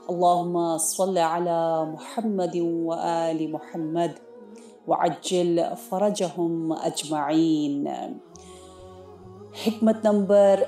اللهم صل على محمد وآل محمد وعجل فرجهم أجمعين. حکمت نمبر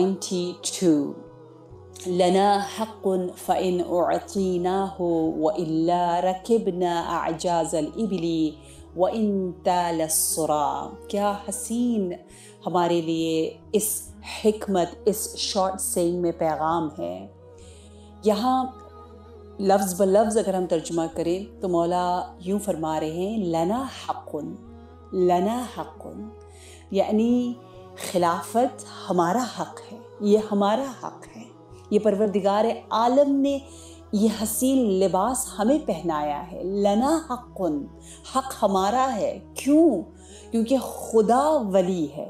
22. لنا حق فإن أعطيناه وإلا ركبنا أعجاز الإبل وإن تال الصراع. کیا حسین ہمارے لیے اس حکمت، اس شارٹ سینگ میں پیغام ہے. یہاں لفظ بلفظ اگر ہم ترجمہ کریں تو مولا یوں فرما رہے ہیں لنا حق، لنا حق، یعنی خلافت ہمارا حق ہے، یہ ہمارا حق ہے. یہ پروردگار عالم نے یہ حسین لباس ہمیں پہنایا ہے. لنا حق، حق ہمارا ہے. کیوں؟ کیونکہ خدا ولی ہے.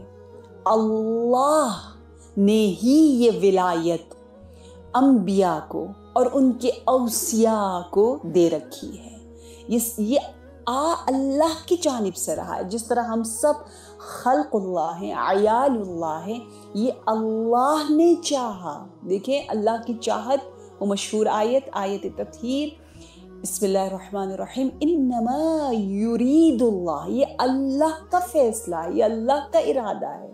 اللہ نے ہی یہ ولایت انبیاء کو اور ان کے اوصیاء کو دے رکھی ہے. یہ اللہ کی جانب سے رہا ہے. جس طرح ہم سب خلق اللہ ہیں، عیال اللہ ہیں، یہ اللہ نے چاہا. دیکھیں اللہ کی چاہت، وہ مشہور آیت تطہیر، بسم اللہ الرحمن الرحیم، انما یرید اللہ، یہ اللہ کا فیصلہ ہے، یہ اللہ کا ارادہ ہے.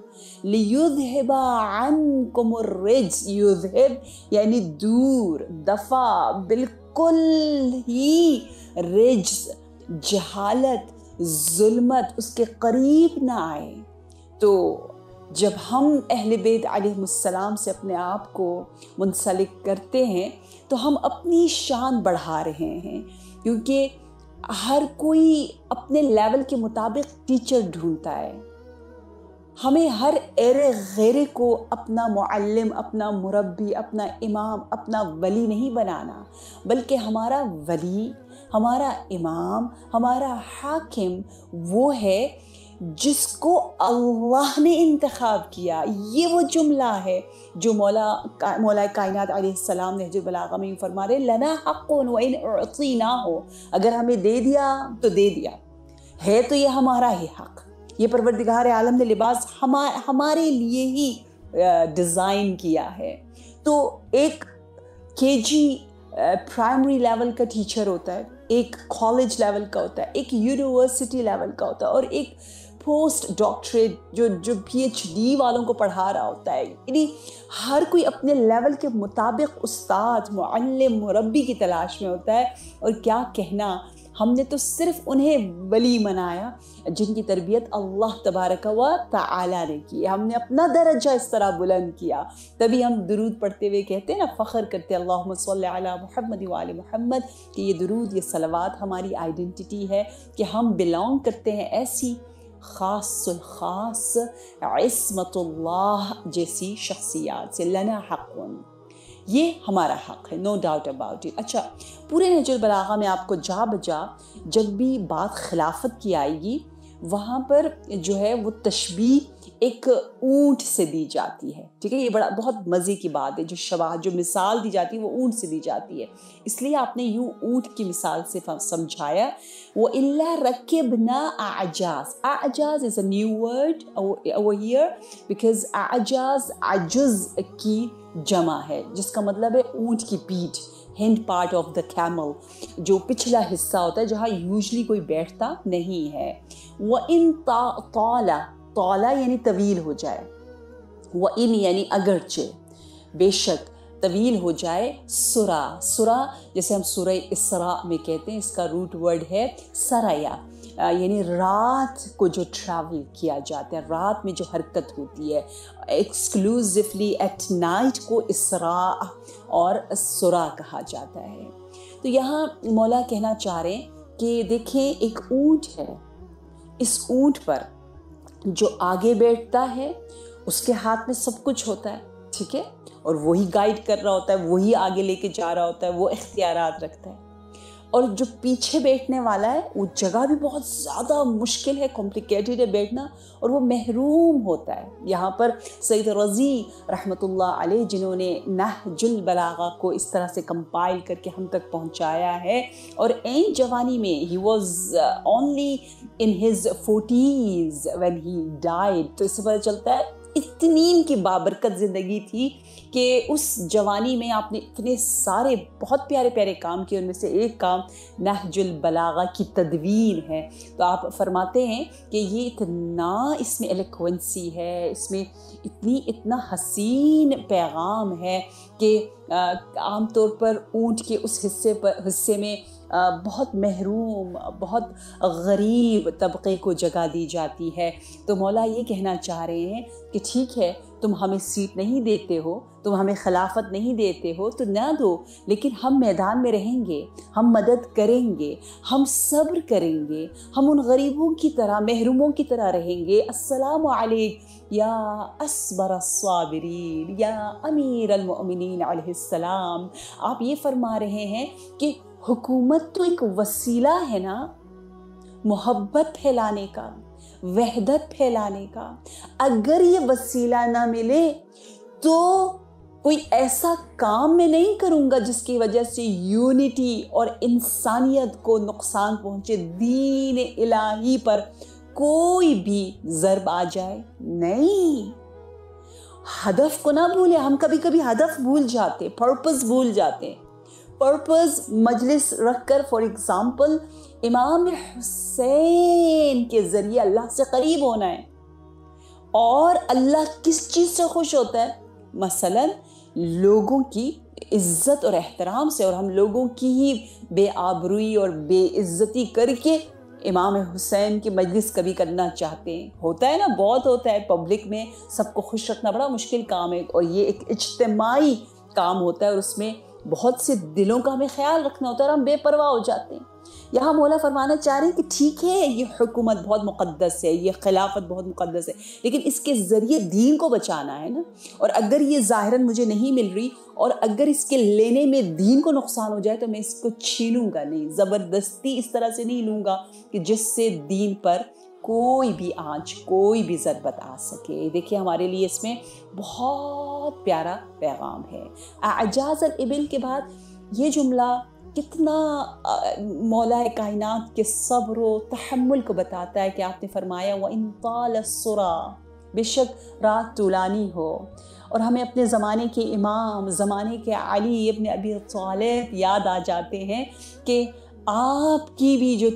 لیذہب عنکم الرجس، یذہب یعنی دور، دفع، بالکل ہی رجس، جہالت، ظلمت اس کے قریب نہ آئے. تو جب ہم اہل بیت علیہ السلام سے اپنے آپ کو منسلک کرتے ہیں تو ہم اپنی شان بڑھا رہے ہیں، کیونکہ ہر کوئی اپنے لیول کے مطابق ٹیچر ڈھونڈتا ہے. ہمیں ہر ایرے غیرے کو اپنا معلم، اپنا مربی، اپنا امام، اپنا ولی نہیں بنانا، بلکہ ہمارا ولی، ہمارا امام، ہمارا حاکم وہ ہے جس کو اللہ نے انتخاب کیا. یہ وہ جملہ ہے جو مولا کائنات علیہ السلام نے نہج البلاغہ میں فرما رہے لنا حق وإن أعطيناه، اگر ہمیں دے دیا تو دے دیا ہے، تو یہ ہمارا ہی حق. یہ پروردگار عالم نے لباس ہمارے لیے ہی ڈیزائن کیا ہے. تو ایک KG پرائمری لیول کا ٹیچر ہوتا ہے، ایک کالج لیول کا ہوتا ہے، ایک یونیورسٹی لیول کا ہوتا ہے، اور ایک پوسٹ ڈاکٹریٹ جو PhD والوں کو پڑھا رہا ہوتا ہے. یعنی ہر کوئی اپنے لیول کے مطابق استاد، معلم، مربی کی تلاش میں ہوتا ہے. اور کیا کہنا، ہم نے تو صرف انہیں ولی منایا جن کی تربیت اللہ تبارک و تعالی نے کی. ہم نے اپنا درجہ اس طرح بلند کیا، تبھی ہم درود پڑھتے ہوئے کہتے ہیں نا، فخر کرتے اللہم صلی علی محمد وآل محمد، کہ یہ درود، یہ صلوات ہماری آئیڈینٹی ہے، کہ ہم بلانگ کرتے ہیں ایسی خاص الخاص عصمت اللہ جیسی شخصیات سے. لنا حق، یہ ہمارا حق ہے، نو ڈاؤٹ اباؤٹ اٹ. اچھا، پورے نہج البلاغہ میں آپ کو جا بجا جب بھی بات خلافت کی آئے گی، وہاں پر جو ہے وہ تشبیہ ایک اونٹ سے دی جاتی ہے. ٹھیک ہے، یہ بہت مزے کی بات ہے. جو مثال دی جاتی ہے وہ اونٹ سے دی جاتی ہے، اس لیے آپ نے یوں اونٹ کی مثال سے سمجھایا. وَإِلَّا رَكِبْنَا أَعْجَازٍ. أَعْجَاز is a new word over here because أَعْجَاز عجز کی جمع ہے، جس کا مطلب ہے اونٹ کی پیٹھ، hind part of the camel, جو پچھلا حصہ ہوتا ہے جہاں یوزلی کوئی بیٹھتا نہیں ہے. وَإِن طَالَ، طَالَ یعنی طویل ہو جائے، وَإِن یعنی اگرچہ، بے شک طویل ہو جائے. سرا جیسے ہم سورہ اسراء میں کہتے ہیں، اس کا روٹ ورڈ ہے سرایا، یعنی رات کو جو ٹریول کیا جاتا ہے، رات میں جو حرکت ہوتی ہے، ایکسکلوزیولی ایٹ نائٹ کو اسراء اور سرا کہا جاتا ہے. تو یہاں مولا کہنا چاہ رہے ہیں کہ دیکھیں ایک اونٹ ہے، اس اونٹ پر جو آگے بیٹھتا ہے اس کے ہاتھ میں سب کچھ ہوتا ہے، ٹھیک ہے، اور وہی گائیڈ کر رہا ہوتا ہے، وہی آگے لے کے جا رہا ہوتا ہے، وہ اختیارات رکھتا ہے. اور جو پیچھے بیٹھنے والا ہے وہ جگہ بھی بہت زیادہ مشکل ہے، کمپلیکیٹڈ ہے بیٹھنا، اور وہ محروم ہوتا ہے. یہاں پر سید رضی رحمۃ اللہ علیہ، جنہوں نے نہج البلاغہ کو اس طرح سے کمپائل کر کے ہم تک پہنچایا ہے، اور این جوانی میں he was only in his 40s when he died، تو اس سے پتہ چلتا ہے اتنی ان کی بابرکت زندگی تھی کہ اس جوانی میں آپ نے اتنے سارے بہت پیارے پیارے کام کیے. ان میں سے ایک کام نہج البلاغہ کی تدوین ہے. تو آپ فرماتے ہیں کہ یہ اتنا اس میں ایلیکوینسی ہے, اس میں اتنا حسین پیغام ہے کہ عام طور پر اونٹ کے اس حصے میں بہت محروم, بہت غریب طبقے کو جگہ دی جاتی ہے. تو مولا یہ کہنا چاہ رہے ہیں کہ ٹھیک ہے, تم ہمیں سیٹ نہیں دیتے ہو, تم ہمیں خلافت نہیں دیتے ہو تو نہ دو, لیکن ہم میدان میں رہیں گے, ہم مدد کریں گے, ہم صبر کریں گے, ہم ان غریبوں کی طرح, محروموں کی طرح رہیں گے. السلام علیک یا اصبر الصابرین یا امیر المؤمنین علیہ السلام. آپ یہ فرما رہے ہیں کہ حکومت تو ایک وسیلہ ہے نا, محبت پھیلانے کا, وحدت پھیلانے کا. اگر یہ وسیلہ نہ ملے تو کوئی ایسا کام میں نہیں کروں گا جس کی وجہ سے یونٹی اور انسانیت کو نقصان پہنچے, دین الہی پر کوئی بھی ضرب آ جائے. نہیں, ہدف کو نہ بھولے. ہم کبھی کبھی ہدف بھول جاتے, پرپس بھول جاتے. پرپس مجلس رکھ کر, فار ایگزامپل امام حسین کے ذریعے اللہ سے قریب ہونا ہے. اور اللہ کس چیز سے خوش ہوتا ہے؟ مثلا لوگوں کی عزت اور احترام سے. اور ہم لوگوں کی ہی بے آبروئی اور بے عزتی کر کے امام حسین کی مجلس کبھی کرنا چاہتے ہیں. ہوتا ہے نا, بہت ہوتا ہے. پبلک میں سب کو خوش رکھنا بڑا مشکل کام ہے, اور یہ ایک اجتماعی کام ہوتا ہے, اور اس میں بہت سے دلوں کا ہمیں خیال رکھنا ہوتا ہے, اور ہم بے پرواہ ہو جاتے ہیں. یہاں مولا فرمانا چاہ رہے ہیں کہ ٹھیک ہے, یہ حکومت بہت مقدس ہے, یہ خلافت بہت مقدس ہے, لیکن اس کے ذریعے دین کو بچانا ہے نا. اور اگر یہ ظاہراً مجھے نہیں مل رہی, اور اگر اس کے لینے میں دین کو نقصان ہو جائے تو میں اس کو چھینوں گا نہیں, زبردستی اس طرح سے نہیں لوں گا کہ جس سے دین پر کوئی بھی آنچ, کوئی بھی ضربت آ سکے. دیکھیے ہمارے لیے اس میں بہت پیارا پیغام ہے. اعجاز الابل کے بعد یہ جملہ کتنا مولا کائنات کے صبر و تحمل کو بتاتا ہے کہ آپ نے فرمایا وَإِن طَالَ السُّرَى, بے شک رات طولانی ہو. اور ہمیں اپنے زمانے کے امام, زمانے کے علی ابن ابی طالب یاد آ جاتے ہیں کہ آپ کی بھی جو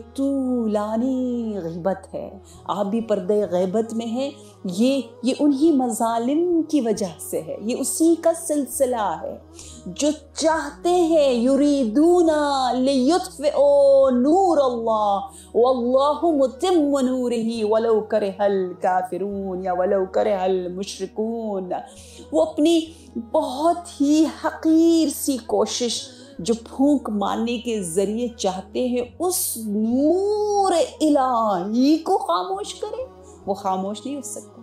طولانی غیبت ہے, آپ بھی پردے غیبت میں ہیں, یہ انہی مظالم کی وجہ سے ہے, یہ اسی کا سلسلہ ہے. جو چاہتے ہیں یریدون لیطفئوا نور اللہ واللہ متم نورہ ولو کرہ الکافرون یا ولو کرہ المشرکون, وہ اپنی بہت ہی حقیر سی کوشش جو پھونک مارنے کے ذریعے چاہتے ہیں اس نور الہی کو خاموش کرے. وہ خاموش نہیں ہو سکتا.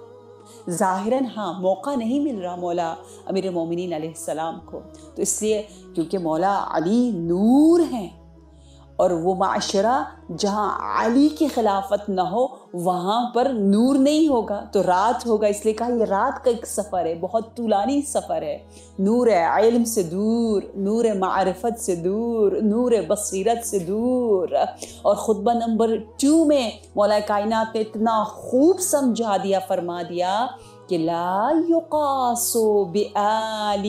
ظاہراً ہاں موقع نہیں مل رہا مولا امیر المومنین علیہ السلام کو, تو اس لیے کیونکہ مولا علی نور ہیں, اور وہ معاشرہ جہاں علی کی خلافت نہ ہو وہاں پر نور نہیں ہوگا, تو رات ہوگا. اس لیے کہا یہ رات کا ایک سفر ہے, بہت طولانی سفر ہے. نور علم سے دور, نور معرفت سے دور, نور بصیرت سے دور. اور خطبہ نمبر 2 میں مولا کائنات نے اتنا خوب سمجھا دیا, فرما دیا کہ لا یقاس بآل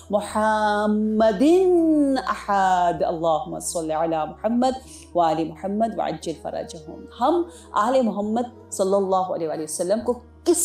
محمد احد, اللہم صلی علی محمد وآل محمد وعجل فرجہم. ہم آل محمد صلی اللہ علیہ وآلہ وسلم کو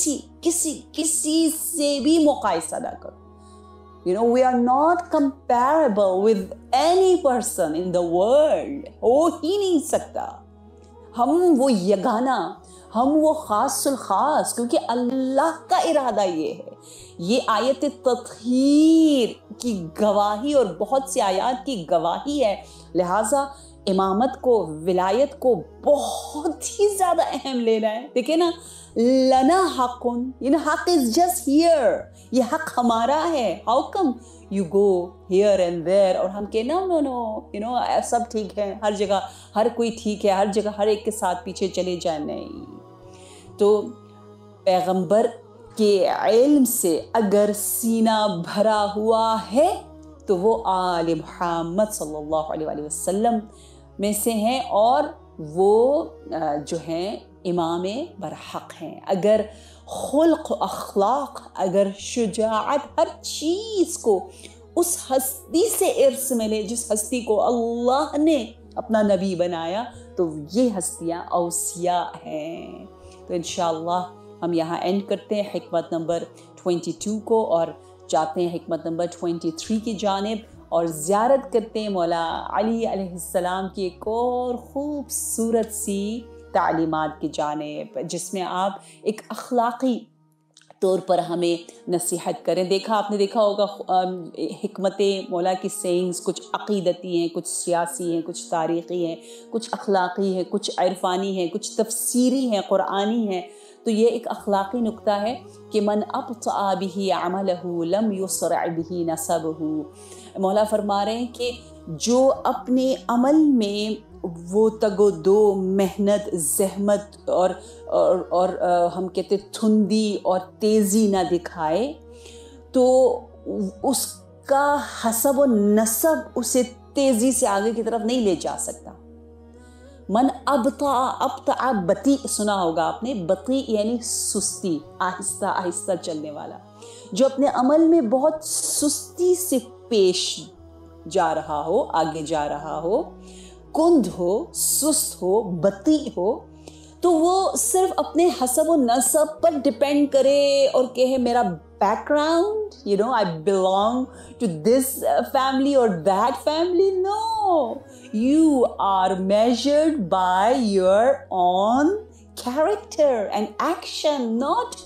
کسی سے بھی مقایسہ نہ کرو. We are not comparable with any person in the world. ہو ہی نہیں سکتا. ہم وہ یگانہ, ہم وہ خاص الخاص, کیونکہ اللہ کا ارادہ یہ ہے. یہ آیت تطہیر کی گواہی اور بہت سی آیات کی گواہی ہے. لہٰذا امامت کو, ولایت کو بہت ہی زیادہ اہم لینا ہے. دیکھیں نا, لنا حق, حق is just here, یہ حق ہمارا ہے. How come you go here and there, اور ہم کہ no, سب ٹھیک ہے, ہر جگہ ہر کوئی ٹھیک ہے, ہر جگہ ہر ایک کے ساتھ پیچھے چلے جائیں. نہیں. تو پیغمبر کے علم سے اگر سینہ بھرا ہوا ہے تو وہ آل محمد صلی اللہ علیہ وآلہ وسلم میں سے ہیں, اور وہ جو ہیں امام برحق ہیں. اگر خلق اخلاق، اگر شجاعت، ہر چیز کو اس ہستی سے ارث ملے جس ہستی کو اللہ نے اپنا نبی بنایا، تو یہ ہستیاں اوصیاء ہیں۔ تو انشاءاللہ ہم یہاں اینڈ کرتے ہیں حکمت نمبر 22 کو، اور جاتے ہیں حکمت نمبر 23 کی جانب، اور زیارت کرتے ہیں مولا علی علیہ السلام کی ایک اور خوبصورت سی تعلیمات کی جانب، جس میں آپ ایک اخلاقی طور پر ہمیں نصیحت کریں۔ آپ نے دیکھا ہوگا حکمتیں مولا کی سینگز کچھ عقیدتی ہیں، کچھ سیاسی ہیں، کچھ تاریخی ہیں، کچھ اخلاقی ہیں، کچھ عرفانی ہیں، کچھ تفسیری ہیں، قرآنی ہیں۔ تو یہ ایک اخلاقی نقطہ ہے کہ من ابطأ به عمله لم يسرع به نسبه۔ مولا فرما رہے ہیں کہ جو اپنے عمل میں وہ تگ و دو، محنت، زحمت اور ہم کہتے تھندی اور تیزی نہ دکھائے، تو اس کا حسب و نسب اسے تیزی سے آگے کی طرف نہیں لے جا سکتا۔ من ابطأ بطیء سنا ہوگا آپ نے، بطیء یعنی سستی، آہستہ آہستہ چلنے والا، جو اپنے عمل میں بہت سستی سے پیش جا رہا ہو، آگے جا رہا ہو، کند ہو، سست ہو، بطیء ہو، تو وہ صرف اپنے حسب و نسب پر ڈپینڈ کرے اور کہے میرا background, I belong to this family or that family. No, you are measured by your own character and action, not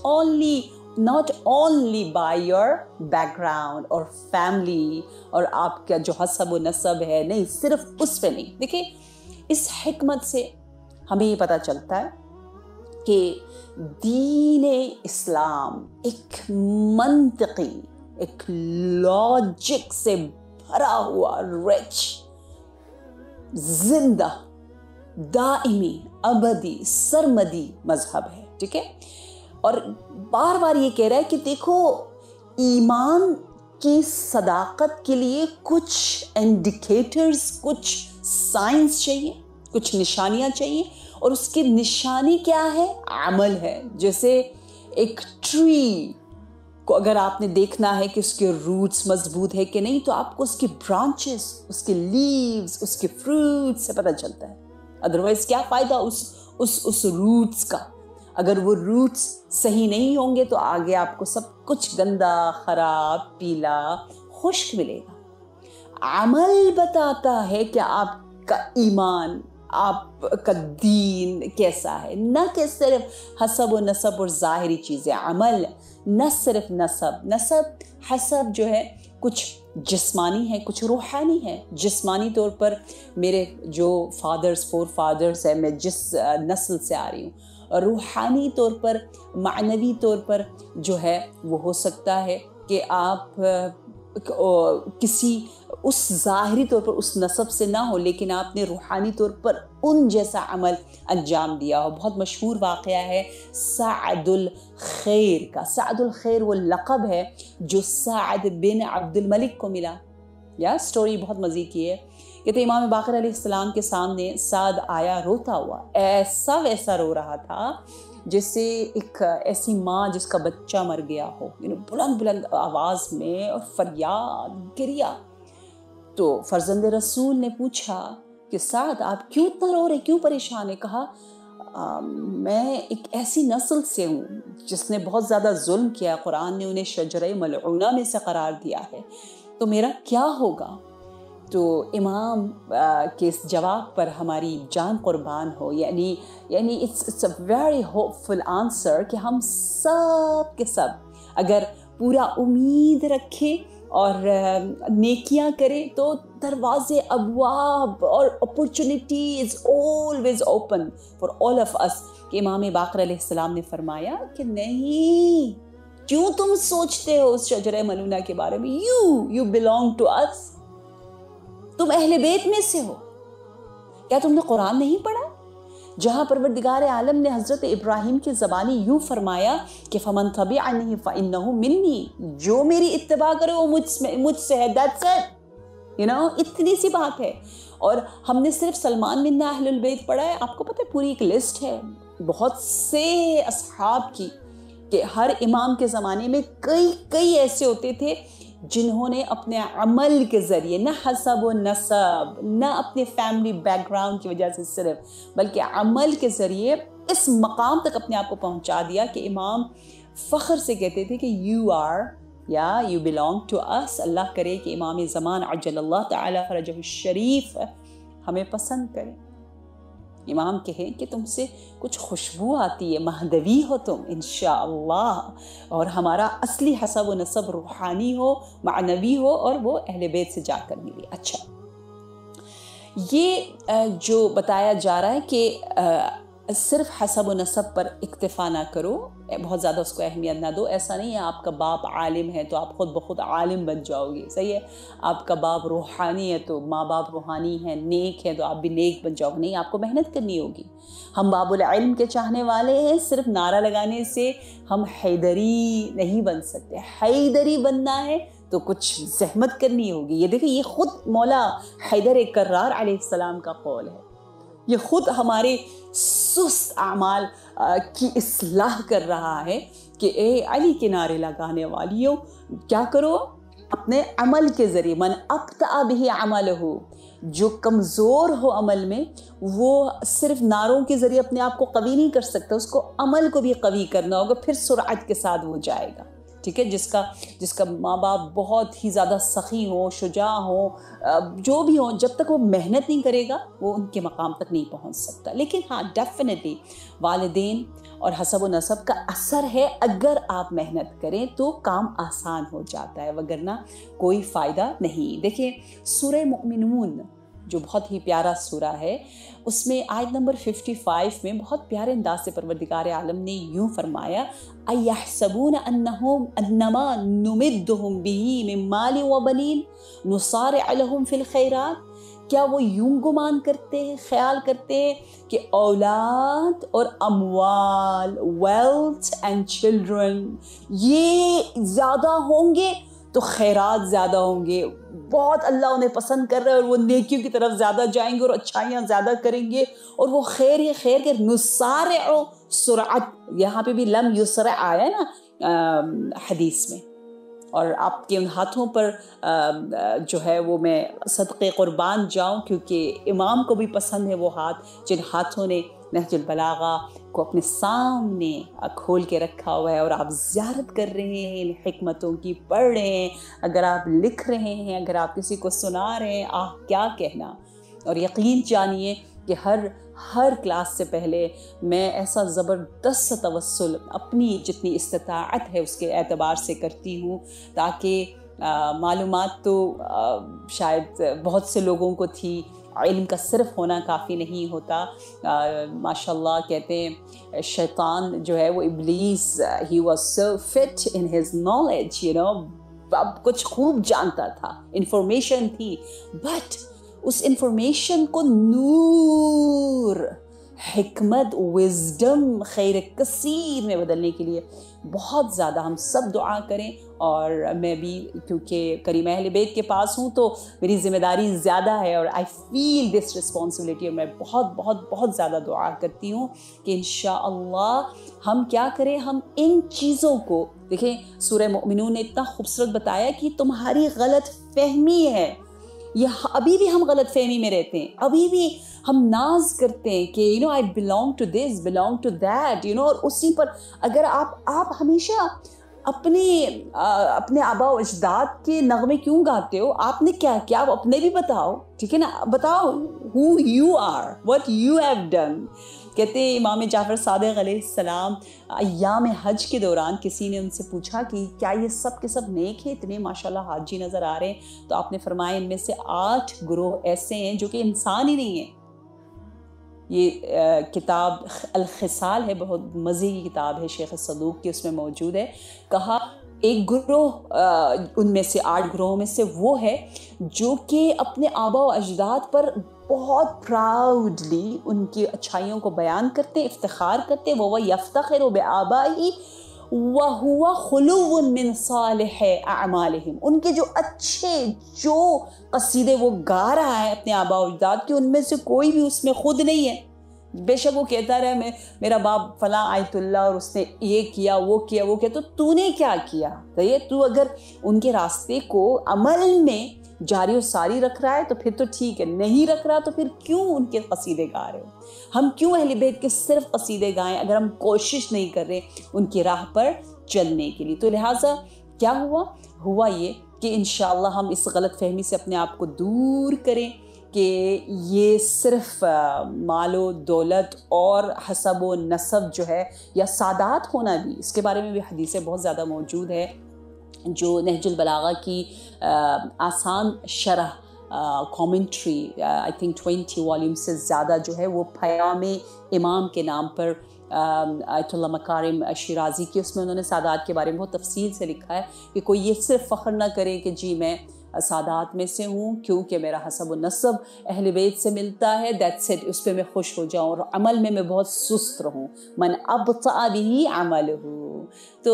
only by your background or family اور آپ کا جو حسب و نسب ہے، نہیں، صرف اس پہ نہیں۔ دیکھیں اس حکمت سے ہمیں یہ پتہ چلتا ہے کہ دین اسلام ایک منطقی، ایک لاجک سے بھرا ہوا، رچ، زندہ، دائمی، ابدی، سرمدی مذہب ہے، ٹھیک ہے؟ اور بار بار یہ کہہ رہا ہے کہ دیکھو ایمان کی صداقت کے لیے کچھ انڈیکیٹرز، کچھ سائنس چاہیے، کچھ نشانیاں چاہیے، اور اس کی نشانی کیا ہے؟ عمل ہے۔ جیسے ایک ٹری کو اگر آپ نے دیکھنا ہے کہ اس کے روٹس مضبوط ہے کہ نہیں، تو آپ کو اس کی برانچز، اس کے لیوز، اس کے فروٹس سے پتہ چلتا ہے۔ ادروائز کیا فائدہ اس روٹس کا؟ اگر وہ روٹس صحیح نہیں ہوں گے تو آگے آپ کو سب کچھ گندا، خراب، پیلا، خشک ملے گا۔ عمل بتاتا ہے کہ آپ کا ایمان، آپ کا دین کیسا ہے، نہ کہ صرف حسب و نسب اور ظاہری چیزیں۔ عمل، نہ صرف نسب حسب جو ہے کچھ جسمانی ہے، کچھ روحانی ہے۔ جسمانی طور پر میرے جو فور فادرز ہیں، میں جس نسل سے آ رہی ہوں، اور روحانی طور پر، معنوی طور پر جو ہے وہ ہو سکتا ہے کہ آپ کسی اس ظاہری طور پر اس نسب سے نہ ہو، لیکن آپ نے روحانی طور پر ان جیسا عمل انجام دیا ہو۔ بہت مشہور واقعہ ہے سعد الخیر کا۔ سعد الخیر وہ لقب ہے جو سعد بن عبد الملک کو ملا۔ سٹوری بہت مزے کی ہے۔ کہتے امام باقر علیہ السلام کے سامنے سعد آیا روتا ہوا، ایسا ویسا رو رہا تھا جیسے ایک ایسی ماں جس کا بچہ مر گیا ہو، بلند آواز میں اور فریاد، گریا۔ تو فرزند رسول نے پوچھا کہ سعد آپ کیوں اتنا رو رہے، کیوں پریشان ہے؟ کہا میں ایک ایسی نسل سے ہوں جس نے بہت زیادہ ظلم کیا، قرآن نے انہیں شجرہ ملعونہ میں سے قرار دیا ہے، تو میرا کیا ہوگا؟ تو امام کے اس جواب پر ہماری جان قربان ہو، یعنی it's a very hopeful answer کہ ہم سب کے سب اگر پورا امید رکھیں اور نیکیاں کریں تو دروازے، ابواب اور opportunities always open for all of us۔ کہ امام باقر علیہ السلام نے فرمایا کہ نہیں، کیوں تم سوچتے ہو اس شجرہ ملعونہ کے بارے میں؟ you belong to us، تم اہل بیت میں سے ہو۔ کیا تم نے قرآن نہیں پڑھا جہاں پروردگار عالم نے حضرت ابراہیم کی زبانی یوں فرمایا کہ فَمَن تَبِعَنِي فَإِنَّهُ مِنِّي، جو میری اتباع کرے وہ مجھ سے ہے۔ That's it، اتنی سی بات ہے۔ اور ہم نے صرف سلمان منا اہل البیت پڑھا ہے، آپ کو پتہ ہے پوری ایک لسٹ ہے بہت سے اصحاب کی کہ ہر امام کے زمانے میں کئی ایسے ہوتے تھے جنہوں نے اپنے عمل کے ذریعے، نہ حسب و نسب، نہ اپنے فیملی بیک گراؤنڈ کی وجہ سے صرف، بلکہ عمل کے ذریعے اس مقام تک اپنے آپ کو پہنچا دیا کہ امام فخر سے کہتے تھے کہ یو belong to us. اللہ کرے کہ امام زمان عجل اللہ تعالی فرجہ الشریف ہمیں پسند کریں. امام کہیں کہ تم سے کچھ خوشبو آتی ہے، مہدوی ہو تم انشاءاللہ، اور ہمارا اصلی حسب و نسب روحانی ہو، معنوی ہو، اور وہ اہل بیت سے جا کر ملی. اچھا، یہ جو بتایا جا رہا ہے کہ صرف حسب و نسب پر اکتفا نہ کرو، بہت زیادہ اس کو اہمیت نہ دو. ایسا نہیں ہے آپ کا باپ عالم ہے تو آپ خود بخود عالم بن جاؤ گے، صحیح ہے. آپ کا باپ روحانی ہے تو ماں باپ روحانی ہیں، نیک ہیں تو آپ بھی نیک بن جاؤ گے. نہیں، آپ کو محنت کرنی ہوگی. ہم باب العلم کے چاہنے والے ہیں، صرف نعرہ لگانے سے ہم حیدری نہیں بن سکتے. حیدری بننا ہے تو کچھ زحمت کرنی ہوگی. یہ دیکھیں، یہ خود مولا حیدر کرار علیہ السلام کا قول ہے. یہ خود ہمارے سست اعمال کی اصلاح کر رہا ہے کہ اے علی کے نعرے لگانے والیوں، کیا کرو؟ اپنے عمل کے ذریعے، من ابطأ بہ عملہ، جو کمزور ہو عمل میں وہ صرف نعروں کے ذریعے اپنے آپ کو قوی نہیں کر سکتا، اس کو عمل کو بھی قوی کرنا ہوگا، پھر سرعت کے ساتھ وہ جائے گا. ٹھیک ہے. جس کا ماں باپ بہت ہی زیادہ سخی ہوں، شجاع ہوں، جو بھی ہوں، جب تک وہ محنت نہیں کرے گا وہ ان کے مقام تک نہیں پہنچ سکتا. لیکن ہاں، ڈیفینیٹلی والدین اور حسب و نسب کا اثر ہے. اگر آپ محنت کریں تو کام آسان ہو جاتا ہے، وگرنہ کوئی فائدہ نہیں. دیکھیں، سورہ مؤمنون جو بہت ہی پیارا سورہ ہے، اس میں آیت نمبر 55 میں بہت پیارے انداز سے پروردگار عالم نے یوں فرمایا، اَيَحْسَبُونَ أَنَّمَا نُمِدُّهُمْ بِهِ مِن مَالٍ وَبَنِينَ نُصَارِعُ لَهُمْ فِي الْخَيْرَاتِ. کیا وہ یوں گمان کرتے ہیں، خیال کرتے ہیں کہ اولاد اور اموال، ویلتھ اینڈ چلڈرن، یہ زیادہ ہوں گے تو خیرات زیادہ ہوں گے، بہت اللہ انہیں پسند کر رہا ہے اور وہ نیکیوں کی طرف زیادہ جائیں گے اور اچھائیاں زیادہ کریں گے، اور وہ خیر ہی خیر کے نسارع، سرعت، یہاں پہ بھی لم یسرع آیا نا حدیث میں. اور آپ کے ان ہاتھوں پر جو ہے وہ میں صدقے قربان جاؤں، کیونکہ امام کو بھی پسند ہے وہ ہاتھ جن ہاتھوں نے نہج البلاغہ کو اپنے سامنے کھول کے رکھا ہوا ہے، اور آپ زیارت کر رہے ہیں، ان حکمتوں کی پڑھ رہے ہیں، اگر آپ لکھ رہے ہیں، اگر آپ کسی کو سنا رہے ہیں، کیا کہنا. اور یقین جانیے کہ ہر کلاس سے پہلے میں ایسا زبردست توسل اپنی جتنی استطاعت ہے اس کے اعتبار سے کرتی ہوں، تاکہ معلومات تو شاید بہت سے لوگوں کو تھی، علم کا صرف ہونا کافی نہیں ہوتا. ماشاءاللہ کہتے ہیں شیطان جو ہے وہ ابلیس، he was so fit in his knowledge, اب کچھ خوب جانتا تھا، انفارمیشن تھی، بٹ اس انفارمیشن کو نور، حکمت، وزڈم، خیر کثیر میں بدلنے کے لیے بہت زیادہ ہم سب دعا کریں. اور میں بھی کیونکہ کریم اہل بیت کے پاس ہوں تو میری ذمہ داری زیادہ ہے، اور آئی فیل دس رسپانسبلٹی، اور میں بہت بہت بہت زیادہ دعا کرتی ہوں کہ انشاءاللہ ہم کیا کریں، ہم ان چیزوں کو دیکھیں. سورہ مؤمنون نے اتنا خوبصورت بتایا کہ تمہاری غلط فہمی ہے، یہ ابھی بھی ہم غلط فہمی میں رہتے ہیں، ابھی بھی ہم ناز کرتے ہیں کہ I belong to this, belong to that, اور اسی پر اگر آپ ہمیشہ اپنے آبا و اجداد کے نغمے کیوں گاتے ہو؟ آپ نے کیا کیا، آپ اپنے بھی بتاؤ. ٹھیک ہے نا، بتاؤ who you are, what you have done. کہتے ہیں امام جعفر صادق علیہ السلام ایام حج کے دوران کسی نے ان سے پوچھا کہ کیا یہ سب کے سب نیک ہیں، اتنے ماشاءاللہ حاجی نظر آ رہے ہیں؟ تو آپ نے فرمایا ان میں سے 8 گروہ ایسے ہیں جو کہ انسان ہی نہیں ہیں. یہ کتاب الخصال ہے، بہت مزے کی کتاب ہے شیخ صدوق کی، اس میں موجود ہے. کہا ایک گروہ ان میں سے 8 گروہوں میں سے وہ ہے جو کہ اپنے آبا و اجداد پر بہت پراؤڈلی ان کی اچھائیوں کو بیان کرتے، افتخار کرتے. وہ یفتخر بآبائہ وَهُوَ خُلُوٌ مِّن صَالِحِ أَعْمَالِهِمْ. ان کے جو اچھے جو قصیدے وہ گا رہا ہے اپنے آبا و اجداد کے، ان میں سے کوئی بھی اس میں خود نہیں ہے. بے شک وہ کہتا رہے میرا باپ فلاں آیت اللہ اور اس نے یہ کیا وہ کیا وہ کیا، تو نے کیا کیا؟ تو اگر ان کے راستے کو عمل میں جاری و ساری رکھ رہا ہے تو پھر تو ٹھیک ہے، نہیں رکھ رہا تو پھر کیوں ان کے قصیدے گا رہے ہو؟ ہم کیوں اہل بیت کے صرف قصیدے گائیں اگر ہم کوشش نہیں کر رہے ان کی راہ پر چلنے کے لیے؟ تو لہٰذا کیا ہوا یہ کہ انشاءاللہ ہم اس غلط فہمی سے اپنے آپ کو دور کریں کہ یہ صرف مال و دولت اور حسب و نسب جو ہے یا سادات ہونا بھی، اس کے بارے میں بھی حدیثیں بہت زیادہ موجود ہے جو نہج البلاغہ کی آسان شرح کامنٹری آئی تھنک 20 والیوم سے زیادہ جو ہے وہ پیام امام کے نام پر آیت اللہ مکارم شیرازی کی، اس میں انہوں نے سادات کے بارے میں بہت تفصیل سے لکھا ہے کہ کوئی یہ صرف فخر نہ کرے کہ جی میں سادات میں سے ہوں کیونکہ میرا حسب و نسب اہل بیت سے ملتا ہے، دیٹس اٹ، اس پہ میں خوش ہو جاؤں اور عمل میں بہت سست رہوں، من ابطأ بھی عملہ، تو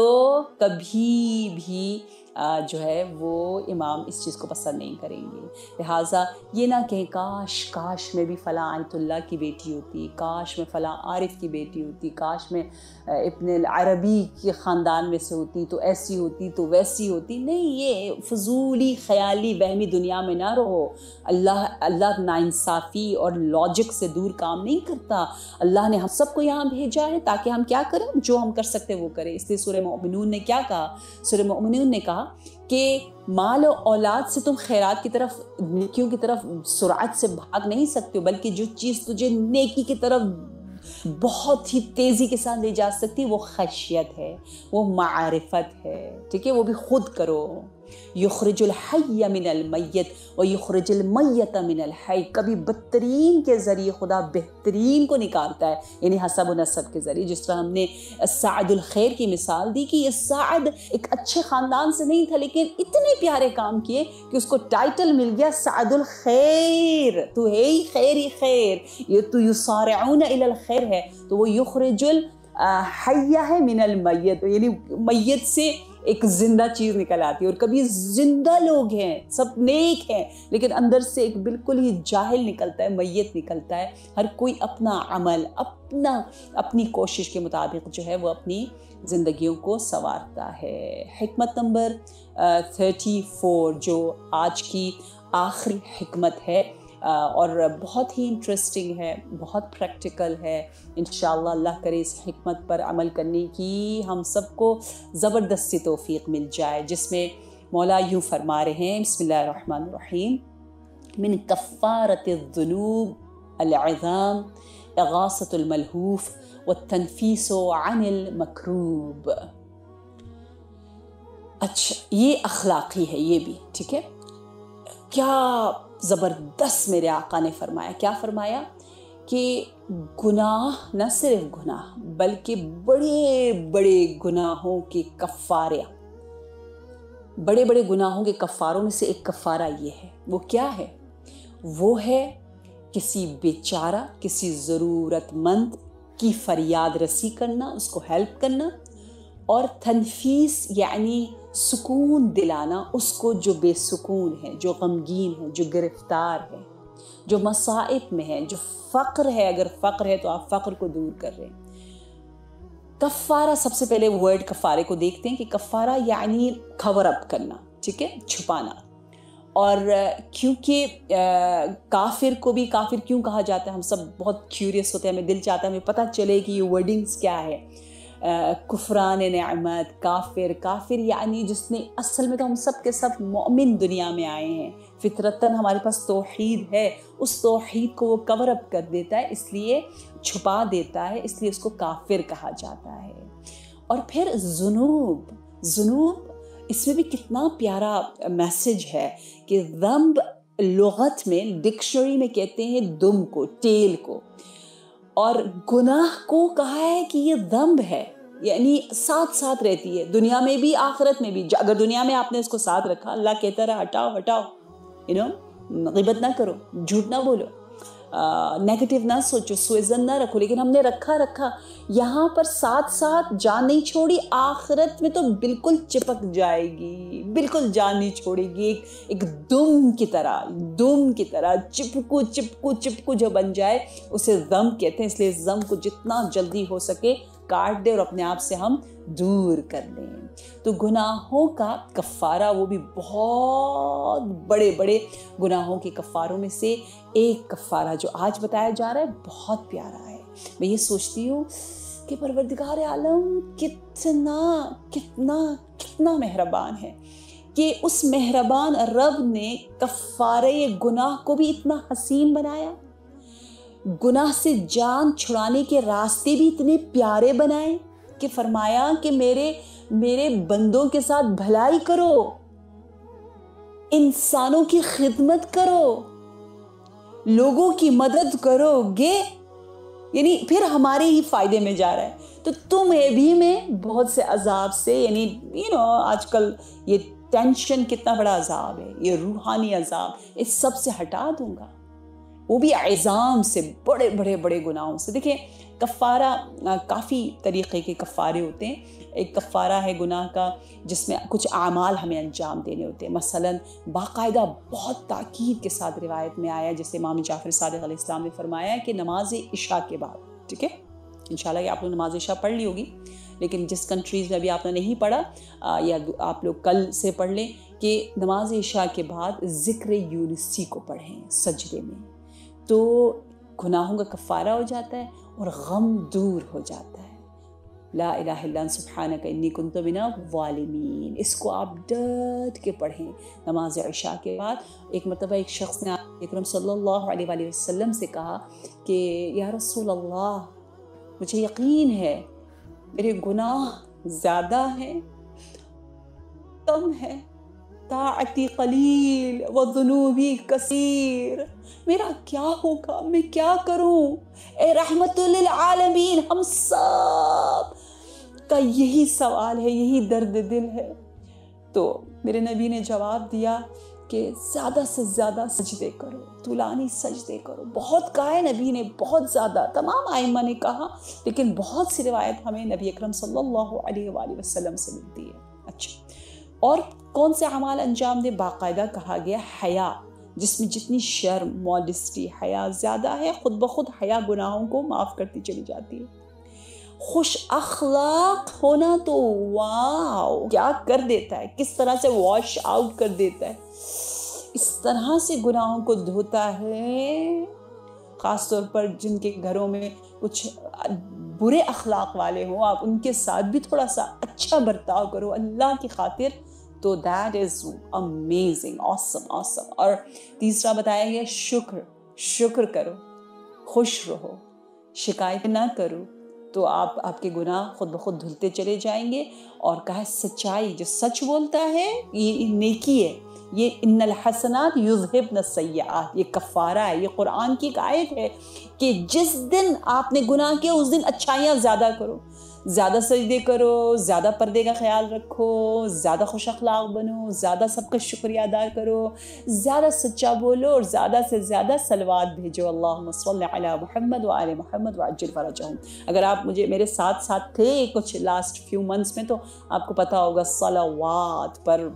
کبھی بھی جو ہے وہ امام اس چیز کو پسند نہیں کریں گے۔ لہٰذا یہ نہ کہیں کاش میں بھی فلاں آیت اللہ کی بیٹی ہوتی، کاش میں فلاں عارف کی بیٹی ہوتی، کاش میں ابن العربی کے خاندان میں سے ہوتی تو ایسی ہوتی تو ویسی ہوتی۔ نہیں، یہ فضولی خیالی وہمی دنیا میں نہ رہو۔ اللہ ناانصافی اور لاجک سے دور کام نہیں کرتا۔ اللہ نے ہم سب کو یہاں بھیجا ہے تاکہ ہم کیا کریں؟ جو ہم کر سکتے وہ کریں۔ اس لیے سورہ مومنون نے کیا کہا؟ سورہ مومنون نے کہا کہ مال و اولاد سے تم خیرات کی طرف، نیکیوں کی طرف سرعت سے بھاگ نہیں سکتے ہو، بلکہ جو چیز تجھے نیکی کی طرف بہت ہی تیزی کے ساتھ لے جا سکتی وہ خشیت ہے، وہ معرفت ہے، ٹھیک ہے؟ وہ بھی خود کرو۔ یخرج الحی من المیت ویخرج المیت من الحی، کبھی بدترین کے ذریعے خدا بہترین کو نکالتا ہے، یعنی حسب و نسب کے ذریعے۔ جس طرح ہم نے سعد الخیر کی مثال دی کہ یہ سعد ایک اچھے خاندان سے نہیں تھا لیکن اتنے پیارے کام کیے کہ اس کو ٹائٹل مل گیا سعد الخیر، تو ہے ہی خیر ہی خیر، یہ تو یسارعون الی الخیر ہے، تو وہ یخرج الحی ہے من المیت، یعنی میت سے ایک زندہ چیز نکل آتی ہے۔ اور کبھی زندہ لوگ ہیں، سب نیک ہیں، لیکن اندر سے ایک بالکل ہی جاہل نکلتا ہے، میت نکلتا ہے۔ ہر کوئی اپنا عمل، اپنی کوشش کے مطابق جو ہے وہ اپنی زندگیوں کو سنوارتا ہے۔ حکمت نمبر 34 جو آج کی آخری حکمت ہے اور بہت ہی انٹرسٹنگ ہے، بہت پریکٹیکل ہے۔ انشاءاللہ اللہ کرے اس حکمت پر عمل کرنے کی ہم سب کو زبردستی توفیق مل جائے، جس میں مولا یوں فرما رہے ہیں، بسم اللہ الرحمن الرحیم، من کفارۃ الذنوب العظام اغاثۃ الملہوف والتنفیس عن المکروب۔ اچھا، یہ اخلاقی ہے، یہ بھی ٹھیک ہے۔ کیا زبردست میرے آقا نے فرمایا، کیا فرمایا کہ گناہ نہ صرف گناہ بلکہ بڑے بڑے گناہوں کے کفارے، بڑے بڑے گناہوں کے کفاروں میں سے ایک کفارہ یہ ہے۔ وہ کیا ہے؟ وہ ہے کسی بیچارہ، کسی ضرورت مند کی فریاد رسی کرنا، اس کو ہیلپ کرنا، اور تنفیس یعنی سکون دلانا اس کو جو بے سکون ہے، جو غمگین ہے، جو گرفتار ہے، جو مصائب میں ہے، جو فقر ہے۔ اگر فقر ہے تو آپ فقر کو دور کر رہے ہیں۔ کفارہ، سب سے پہلے ورڈ کفارے کو دیکھتے ہیں کہ کفارہ یعنی کور اپ کرنا، ٹھیک ہے، چھپانا۔ اور کیونکہ کافر کو بھی کافر کیوں کہا جاتا ہے، ہم سب بہت کیوریس ہوتے ہیں، ہمیں دل چاہتا ہے ہمیں پتہ چلے کہ یہ ورڈنگز کیا ہے۔ کفران نعمت، کافر یعنی جس نے، اصل میں تو ہم سب کے سب مومن دنیا میں آئے ہیں، فطرتاً ہمارے پاس توحید ہے، اس توحید کو وہ کور اپ کر دیتا ہے، اس لیے چھپا دیتا ہے، اس لیے اس کو کافر کہا جاتا ہے۔ اور پھر ذنوب، اس میں بھی کتنا پیارا میسج ہے کہ ذنب لغت میں ڈکشنری میں کہتے ہیں دم کو، ٹیل کو، اور گناہ کو کہا ہے کہ یہ ذنب ہے، یعنی ساتھ رہتی ہے، دنیا میں بھی آخرت میں بھی۔ اگر دنیا میں آپ نے اس کو ساتھ رکھا، اللہ کہتا رہا ہٹاؤ، غیبت نہ کرو، جھوٹ نہ بولو، نیگیٹو نہ سوچو، سوء ظن نہ رکھو، لیکن ہم نے رکھا یہاں پر ساتھ جان نہیں چھوڑی، آخرت میں تو بالکل چپک جائے گی، بالکل جان نہیں چھوڑے گی، ایک دم کی طرح چپکو چپکو چپکو جو بن جائے اسے ضم کہتے ہیں. اس لیے ضم کو جتنا جلدی ہو سکے کاٹ دے اور اپنے آپ سے ہم دور کر لیں. تو گناہوں کا کفارہ، وہ بھی بہت بڑے بڑے گناہوں کے کفاروں میں سے ایک کفارہ جو آج بتایا جا رہا ہے بہت پیارا ہے. میں یہ سوچتی ہوں کہ پروردگار عالم کتنا کتنا کتنا مہربان ہے کہ اس مہربان رب نے کفارے گناہ کو بھی اتنا حسین بنایا، گناہ سے جان چھڑانے کے راستے بھی اتنے پیارے بنائے کہ فرمایا کہ میرے بندوں کے ساتھ بھلائی کرو، انسانوں کی خدمت کرو، لوگوں کی مدد کرو گے، یعنی پھر ہمارے ہی فائدے میں جا رہا ہے. تو تمہیں بھی میں بہت سے عذاب سے، یعنی آج کل یہ ٹینشن کتنا بڑا عذاب ہے، یہ روحانی عذاب، اس سب سے ہٹا دوں گا، وہ بھی عظام سے، بڑے بڑے بڑے گناہوں سے. دیکھیں کفارہ کافی طریقے کے کفارے ہوتے ہیں. ایک کفارہ ہے گناہ کا جس میں کچھ اعمال ہمیں انجام دینے ہوتے ہیں. مثلاً باقاعدہ بہت تاکید کے ساتھ روایت میں آیا، جیسے امام جعفر صادق علیہ السلام نے فرمایا کہ نماز عشاء کے بعد، ٹھیک ہے، انشاءاللہ کہ آپ لوگ نماز عشاء پڑھ لی ہوگی، لیکن جس کنٹریز میں ابھی آپ نے نہیں پڑھا یا آپ لوگ کل سے پڑھ لیں کہ نماز عشاء کے بعد ذکر یونسی کو پڑھیں سجدے میں، تو گناہوں کا کفارہ ہو جاتا ہے اور غم دور ہو جاتا ہے. لا الہ الا انت سبحانک انی کنت من الظالمین، اس کو آپ ڈٹ کے پڑھیں نماز عشاء کے بعد. ایک مرتبہ ایک شخص نے اکرم صلی اللہ علیہ وآلہ وسلم سے کہا کہ یا رسول اللہ، مجھے یقین ہے میرے گناہ زیادہ ہیں، کم ہے، طاعتی قلیل وذنوبی کثیر، میرا کیا ہوگا، میں کیا کروں؟ اے رحمت للعالمین، ہم سب کا یہی سوال ہے، یہی درد دل ہے. تو میرے نبی نے جواب دیا کہ زیادہ سے زیادہ سجدے کرو، طولانی سجدے کرو. بہت کہا ہے نبی نے، بہت زیادہ، تمام ائمہ نے کہا، لیکن بہت سی روایت ہمیں نبی اکرم صلی اللہ علیہ وآلہ وسلم سے ملتی ہے. اچھا، اور کون سے اعمال انجام دے؟ باقاعدہ کہا گیا حیا، جس میں جتنی شرم، ماڈسٹی، حیا زیادہ ہے، خود بخود حیا گناہوں کو معاف کرتی چلی جاتی ہے. خوش اخلاق ہونا تو واو کیا کر دیتا ہے، کس طرح سے واش آؤٹ کر دیتا ہے، اس طرح سے گناہوں کو دھوتا ہے. خاص طور پر جن کے گھروں میں کچھ برے اخلاق والے ہوں، آپ ان کے ساتھ بھی تھوڑا سا اچھا برتاؤ کرو اللہ کی خاطر، تو دیٹ از امیزنگ، آسم آسم. اور تیسرا بتایا گیا شکر کرو، خوش رہو، شکایت نہ کرو، تو آپ کے گناہ خود بخود دھلتے چلے جائیں گے. اور کہا سچائی، جو سچ بولتا ہے یہ نیکی ہے. یہ ان الحسنات یذہبن السیئات، یہ کفارہ ہے، یہ قرآن کی ایک آیت ہے کہ جس دن آپ نے گناہ کیا اس دن اچھائیاں زیادہ کرو، زیادہ سجدے کرو، زیادہ پردے کا خیال رکھو، زیادہ خوش اخلاق بنو، زیادہ سب کا شکریہ ادا کرو، زیادہ سچا بولو، اور زیادہ سے زیادہ صلوات بھیجو. اللہم صل علی محمد وآل محمد وعجل فرجہم. اگر آپ میرے ساتھ تھے کچھ لاسٹ فیو منتھس میں، تو آپ کو پتا ہوگا صلوات پر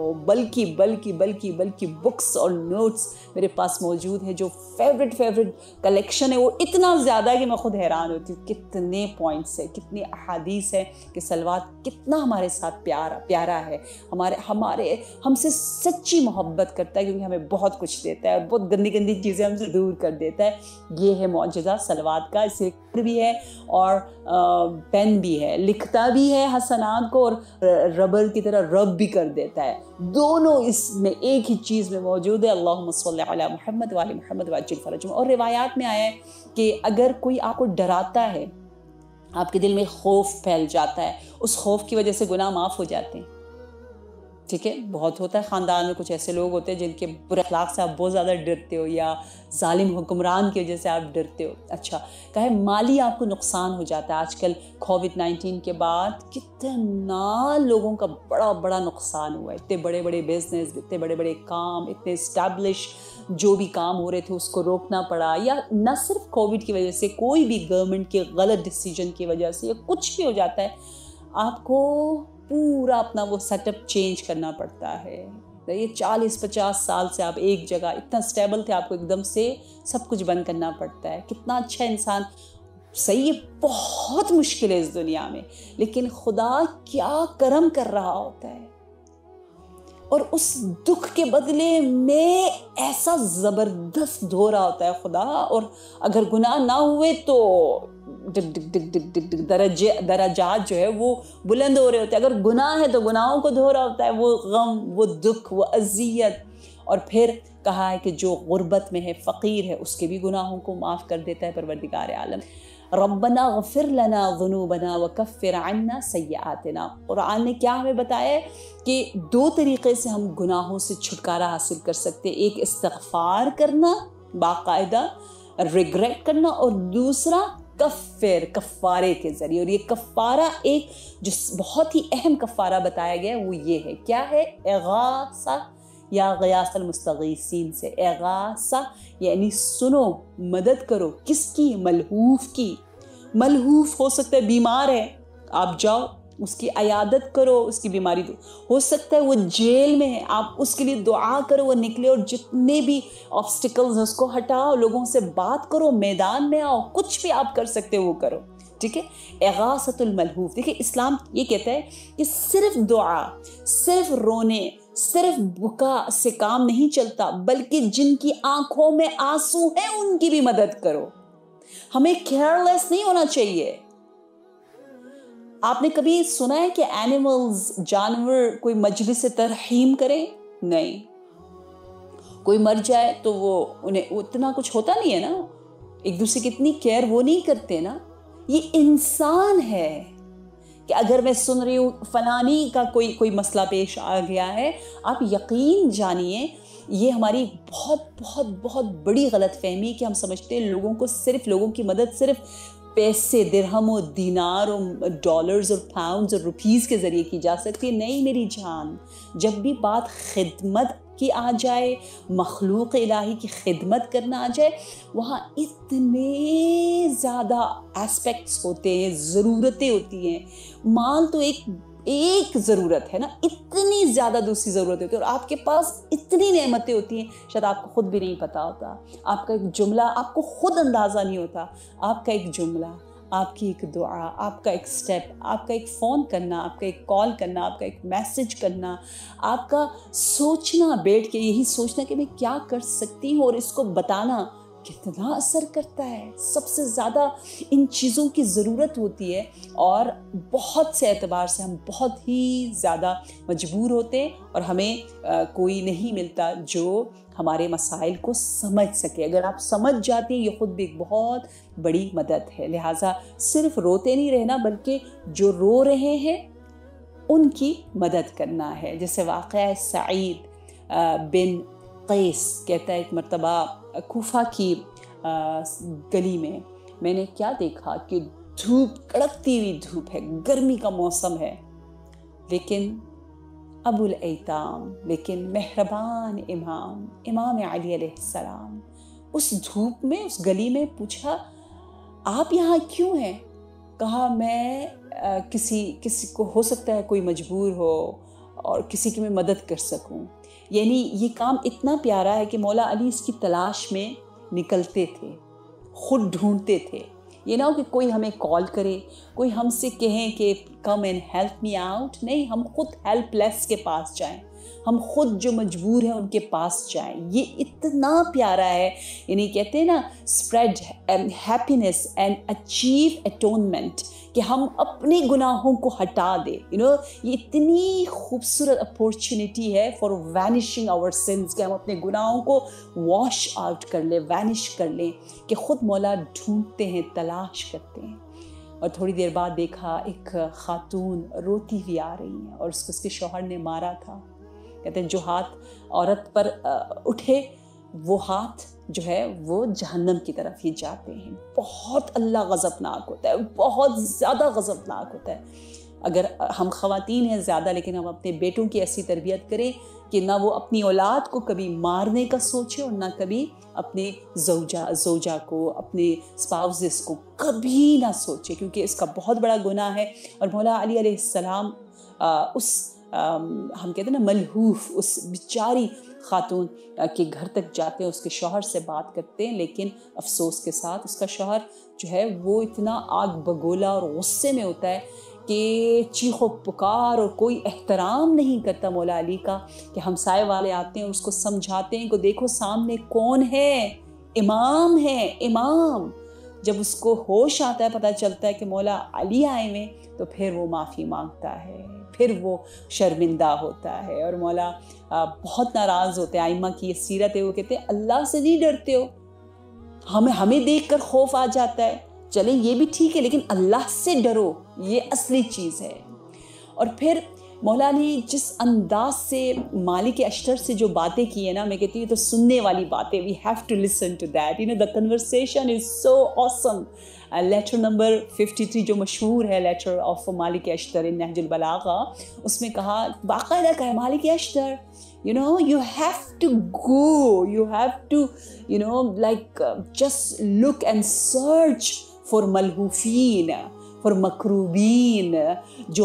بلکہ بکس اور نوٹس میرے پاس موجود ہے، جو فیوریٹ کلیکشن ہے، وہ اتنا زیادہ کہ میں خود حیران ہوتی ہوں کتنے پوائنٹس ہے، کتنے احادیث ہے کہ صلوات کتنا ہمارے ساتھ پیارا ہے، ہم سے سچی محبت کرتا ہے، کیونکہ ہمیں بہت کچھ دیتا ہے اور بہت گندی چیزیں ہم سے دور کر دیتا ہے. یہ ہے معجزہ صلوات کا. اسے بھی ہے اور پین بھی ہے، لکھتا بھی ہے حسنات کو، اور ربر کی طرح رب بھی کر دیتا ہے. دونوں اس میں ایک ہی چیز میں موجود ہے. اللہم صلی علی محمد وآل محمد وعجل فرجہم. اور روایات میں آیا ہے کہ اگر کوئی آپ کو ڈراتا ہے، آپ کے دل میں خوف پھیل جاتا ہے، اس خوف کی وجہ سے گناہ معاف ہو جاتے ہیں. ٹھیک ہے، بہت ہوتا ہے خاندان میں کچھ ایسے لوگ ہوتے ہیں جن کے برے اخلاق سے آپ بہت زیادہ ڈرتے ہو، یا ظالم حکمران کی وجہ سے آپ ڈرتے ہو. اچھا، کہے مالی آپ کو نقصان ہو جاتا ہے. آج کل کووڈ-19 کے بعد کتنا لوگوں کا بڑا نقصان ہوا ہے. اتنے بڑے بزنس، اتنے بڑے کام، اتنے اسٹیبلش جو بھی کام ہو رہے تھے اس کو روکنا پڑا، یا نہ صرف کووڈ کی وجہ سے، کوئی بھی گورنمنٹ کے غلط ڈیسیجن کی وجہ سے، یا کچھ بھی ہو جاتا ہے، آپ کو پورا اپنا وہ سیٹ اپ چینج کرنا پڑتا ہے. یہ 40-50 سال سے آپ ایک جگہ اتنا اسٹیبل تھے, آپ کو ایک دم سے سب کچھ بند کرنا پڑتا ہے. کتنا اچھا انسان, صحیح ہے بہت مشکل ہے اس دنیا میں, لیکن خدا کیا کرم کر رہا ہوتا ہے, اور اس دکھ کے بدلے میں ایسا زبردست دھو رہا ہوتا ہے خدا. اور اگر گناہ نہ ہوئے تو ڈگ ڈگ ڈگ ڈگ ڈگ ڈگ درجات جو ہے وہ بلند ہو رہے ہوتے ہیں. اگر گناہ ہے تو گناہوں کو دھو رہا ہوتا ہے, وہ غم, وہ دکھ, وہ اذیت. اور پھر کہا ہے کہ جو غربت میں ہے, فقیر ہے, اس کے بھی گناہوں کو معاف کر دیتا ہے پروردگار عالم. ربنا غفر لنا ذنوبنا وکفر عنا سیئاتنا. قرآن نے کیا ہمیں بتایا ہے کہ 2 طریقے سے ہم گناہوں سے چھٹکارا حاصل کر سکتے ہیں. ایک استغفار کرنا باقاعدہ, ریگریٹ کرنا, اور دوسرا کفارے کے ذریعے. اور یہ کفارہ ایک جو بہت ہی اہم کفارہ بتایا گیا ہے وہ یہ ہے, کیا ہے؟ اغاثہ یا غیاث المستغیثین سے. اغاثہ یعنی سنو, مدد کرو. کس کی؟ ملہوف کی. ملہوف ہو سکتا ہے بیمار ہے, آپ جاؤ اس کی عیادت کرو, اس کی بیماری دو. ہو سکتا ہے وہ جیل میں ہے, آپ اس کے لیے دعا کرو وہ نکلے, اور جتنے بھی آبسٹیکلز ہیں اس کو ہٹاؤ, لوگوں سے بات کرو, میدان میں آؤ, کچھ بھی آپ کر سکتے وہ کرو. ٹھیک ہے, اغاثۃ الملہوف. دیکھیں اسلام یہ کہتا ہے کہ صرف دعا, صرف رونے, صرف بکا سے کام نہیں چلتا, بلکہ جن کی آنکھوں میں آنسو ہیں ان کی بھی مدد کرو. ہمیں کیئرلیس نہیں ہونا چاہیے. آپ نے کبھی سنا ہے کہ اینیملز, جانور کوئی مجلس ترحیم کریں؟ نہیں. کوئی مر جائے تو وہ انہیں اتنا کچھ ہوتا نہیں ہے نا, ایک دوسرے کی اتنی کیئر وہ نہیں کرتے نا. یہ انسان ہے کہ اگر میں سن رہی ہوں فلانی کا کوئی مسئلہ پیش آ گیا ہے, آپ یقین جانیے یہ ہماری بہت بہت بہت بڑی غلط فہمی کہ ہم سمجھتے ہیں لوگوں کو صرف, لوگوں کی مدد صرف پیسے, درہم و دینار اور ڈالرز اور پاؤنڈز اور روپیز کے ذریعے کی جا سکتی ہے. نہیں میری جان, جب بھی بات خدمت کی آ جائے, مخلوق الہی کی خدمت کرنا آ جائے, وہاں اتنے زیادہ ایسپیکٹس ہوتے ہیں, ضرورتیں ہوتی ہیں. مال تو ایک ضرورت ہے نا, اتنی زیادہ دوسری ضرورتیں ہوتی ہیں, اور آپ کے پاس اتنی نعمتیں ہوتی ہیں شاید آپ کو خود بھی نہیں پتا ہوتا. آپ کا ایک جملہ آپ کو خود اندازہ نہیں ہوتا, آپ کا ایک جملہ, آپ کی ایک دعا, آپ کا ایک سٹیپ, آپ کا ایک فون کرنا, آپ کا ایک کال کرنا, آپ کا ایک میسج کرنا, آپ کا سوچنا, بیٹھ کے یہی سوچنا کہ میں کیا کر سکتی ہوں, اور اس کو بتانا کتنا اثر کرتا ہے. سب سے زیادہ ان چیزوں کی ضرورت ہوتی ہے, اور بہت سے اعتبار سے ہم بہت ہی زیادہ مجبور ہوتے ہیں, اور ہمیں کوئی نہیں ملتا جو ہمارے مسائل کو سمجھ سکے. اگر آپ سمجھ جاتے ہیں یہ خود بھی ایک بہت بڑی مدد ہے. لہٰذا صرف روتے نہیں رہنا, بلکہ جو رو رہے ہیں ان کی مدد کرنا ہے. جیسے واقعہ سعید بن قیس کہتا ہے, ایک مرتبہ کوفہ کی گلی میں نے کیا دیکھا کہ دھوپ, کڑکتی ہوئی دھوپ ہے, گرمی کا موسم ہے, لیکن ابو الایتام, لیکن مہربان امام علی علیہ السلام اس دھوپ میں, اس گلی میں پوچھا آپ یہاں کیوں ہیں؟ کہا میں کسی کو ہو سکتا ہے کوئی مجبور ہو اور کسی کی میں مدد کر سکوں. یعنی یہ کام اتنا پیارا ہے کہ مولا علی اس کی تلاش میں نکلتے تھے, خود ڈھونڈتے تھے. یہ نہ ہو کہ کوئی ہمیں کال کرے, کوئی ہم سے کہیں کہ come and help me out. نہیں, ہم خود ہیلپ لیس کے پاس جائیں, ہم خود جو مجبور ہیں ان کے پاس جائیں. یہ اتنا پیارا ہے. یعنی کہتے ہیں نا spread happiness and achieve atonement, کہ ہم اپنے گناہوں کو ہٹا دیں. یہ اتنی خوبصورت اپورچونٹی ہے فار وینشنگ آور سنس, کہ ہم اپنے گناہوں کو واش آؤٹ کر لیں, وینش کر لیں, کہ خود مولا ڈھونڈتے ہیں, تلاش کرتے ہیں. اور تھوڑی دیر بعد دیکھا ایک خاتون روتی ہوئی آ رہی ہیں, اور اس کے شوہر نے مارا تھا. کہتے ہیں جو ہاتھ عورت پر اٹھے وہ ہاتھ جو ہے وہ جہنم کی طرف ہی جاتے ہیں. بہت اللہ غضبناک ہوتا ہے, بہت زیادہ غضبناک ہوتا ہے. اگر ہم خواتین ہیں زیادہ, لیکن ہم اپنے بیٹوں کی ایسی تربیت کریں کہ نہ وہ اپنی اولاد کو کبھی مارنے کا سوچے, اور نہ کبھی اپنے زوجہ کو, اپنے اسپاؤزز کو کبھی نہ سوچے, کیونکہ اس کا بہت بڑا گناہ ہے. اور مولا علی علیہ السلام اس ہم کہتے ہیں نا ملہوف اس بیچاری خاتون کے گھر تک جاتے ہیں، اس کے شوہر سے بات کرتے ہیں، لیکن افسوس کے ساتھ اس کا شوہر جو ہے وہ اتنا آگ بگولا اور غصے میں ہوتا ہے کہ چیخ و پکار، اور کوئی احترام نہیں کرتا مولا علی کا، کہ ہمسائے والے آتے ہیں اس کو سمجھاتے ہیں کہ دیکھو سامنے کون ہے، امام ہے، امام۔ جب اس کو ہوش آتا ہے، پتہ چلتا ہے کہ مولا علی آئے ہوئے، تو پھر وہ معافی مانگتا ہے، پھر وہ شرمندہ ہوتا ہے، اور مولا بہت ناراض ہوتے ہیں۔ ائمہ کی یہ سیرت ہے، وہ کہتے ہیں اللہ سے نہیں ڈرتے ہو، ہمیں دیکھ کر خوف آ جاتا ہے، چلیں یہ بھی ٹھیک ہے، لیکن اللہ سے ڈرو، یہ اصلی چیز ہے۔ اور پھر مولا علی جس انداز سے مالک اشتر سے جو باتیں کی ہیں نا، میں کہتی ہوں تو سننے والی باتیں، we have to listen to that, the conversation is so awesome۔ Letter number 53 جو مشہور ہے لیٹر آف مالک اشتر ان نہج البلاغہ، اس میں کہا، باقاعدہ کہا مالک اشتر you have to go, you have to like just look and search for ملہوفین، for مکروبین، جو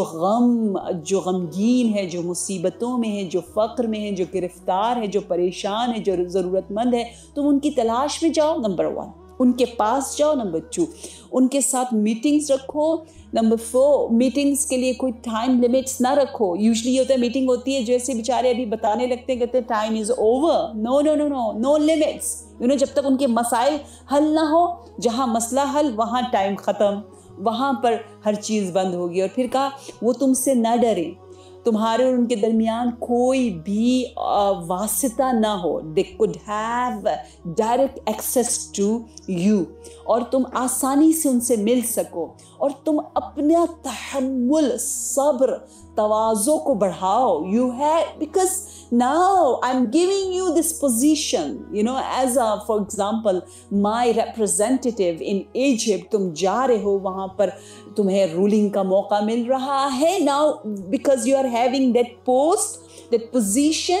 غمگین ہے، جو مصیبتوں میں ہے، جو فقر میں ہے، جو گرفتار ہے، جو پریشان ہے، جو ضرورت مند ہے، تم ان کی تلاش میں جاؤ، نمبر 1، ان کے پاس جاؤ، نمبر 2، ان کے ساتھ میٹنگز رکھو، نمبر 4، میٹنگز کے لیے کوئی ٹائم لیمٹس نہ رکھو۔ یوزلی یہ ہوتا ہے میٹنگ ہوتی ہے، جیسے بیچارے ابھی بتانے لگتے ہیں، کہتے ہیں time is over, no limits, جب تک ان کے مسائل حل نہ ہو، جہاں مسئلہ حل وہاں ٹائم ختم، وہاں پر ہر چیز بند ہوگی۔ اور پھر کہا وہ تم سے نہ ڈریں، تمہارے اور ان کے درمیان کوئی بھی واسطہ نہ ہو، they could have direct access to you، اور تم آسانی سے ان سے مل سکو، اور تم اپنا تحمل، صبر، تواضع کو بڑھاؤ۔ You have, because now I'm giving you this position, as for example my representative in Egypt، تم جا رہے ہو وہاں پر، تمہیں رولنگ کا موقع مل رہا ہے now because you are having that post, that position۔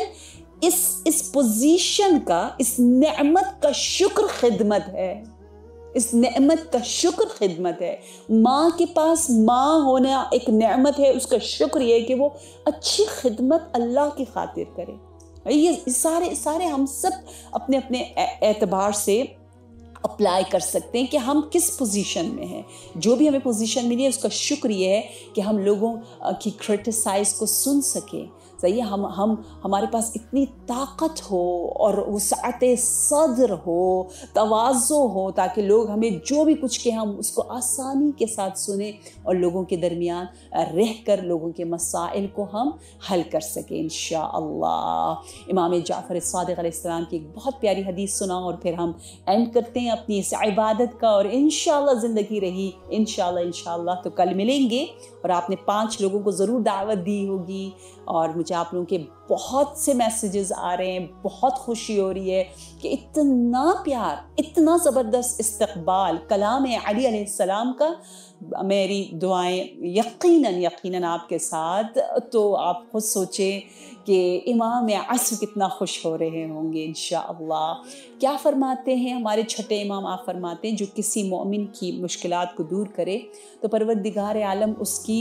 اس پوزیشن کا، اس نعمت کا شکر خدمت ہے، اس نعمت کا شکر خدمت ہے۔ ماں کے پاس ماں ہونا ایک نعمت ہے، اس کا شکر یہ ہے کہ وہ اچھی خدمت اللہ کی خاطر کرے۔ یہ سارے ہم سب اپنے اپنے اعتبار سے اپلائی کر سکتے ہیں کہ ہم کس پوزیشن میں ہیں۔ جو بھی ہمیں پوزیشن ملی ہے اس کا شکر یہ ہے کہ ہم لوگوں کی کرٹیسائز کو سن سکیں، صحیح ہے، ہمارے پاس اتنی طاقت ہو اور وسعت صدر ہو، تواضع ہو، تاکہ لوگ ہمیں جو بھی کچھ کہیں ہم اس کو آسانی کے ساتھ سنیں، اور لوگوں کے درمیان رہ کر لوگوں کے مسائل کو ہم حل کر سکیں انشاءاللہ۔ امام جعفر صادق علیہ السلام کی ایک بہت پیاری حدیث سنا، اور پھر ہم اینڈ کرتے ہیں اپنی اس عبادت کا، اور انشاءاللہ زندگی رہی انشاءاللہ تو کل ملیں گے۔ اور آپ نے 5 لوگوں کو ضرور دعوت دی ہوگی، اور مجھے آپ لوگوں کے بہت سے میسیجز آ رہے ہیں، بہت خوشی ہو رہی ہے کہ اتنا پیار، اتنا زبردست استقبال کلام علی علیہ السلام کا۔ میری دعائیں یقیناً آپ کے ساتھ، تو آپ خود سوچیں کہ امام عصر کتنا خوش ہو رہے ہوں گے انشاءاللہ۔ کیا فرماتے ہیں ہمارے چھٹے امام؟ آپ فرماتے ہیں جو کسی مومن کی مشکلات کو دور کرے تو پروردگار عالم اس کی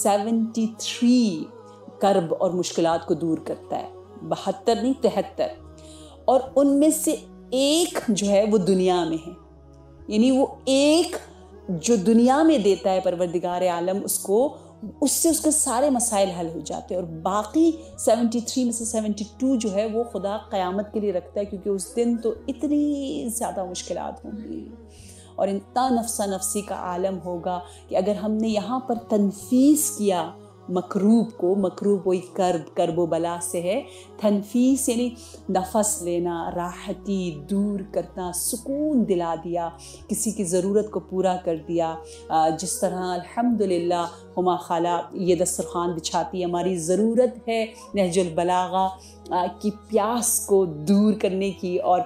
73 کرب اور مشکلات کو دور کرتا ہے، 72 نہیں 73، اور ان میں سے ایک جو ہے وہ دنیا میں ہے، یعنی وہ ایک جو دنیا میں دیتا ہے پروردگار عالم اس سے اس کے سارے مسائل حل ہو جاتے ہیں، اور باقی 73 میں سے 72 جو ہے وہ خدا قیامت کے لیے رکھتا ہے، کیونکہ اس دن تو اتنی زیادہ مشکلات ہوں گی اور اتنا نفسا نفسی کا عالم ہوگا کہ اگر ہم نے یہاں پر تنفیس کیا مکروب وہی کرب و بلا سے ہے، تنفیس یعنی نفس لینا، راحتی دور کرنا، سکون دلا دیا، کسی کی ضرورت کو پورا کر دیا، جس طرح الحمدللہ ہما خالہ یہ دسترخوان بچھاتی ہے، ہماری ضرورت ہے نہج البلاغہ کی پیاس کو دور کرنے کی، اور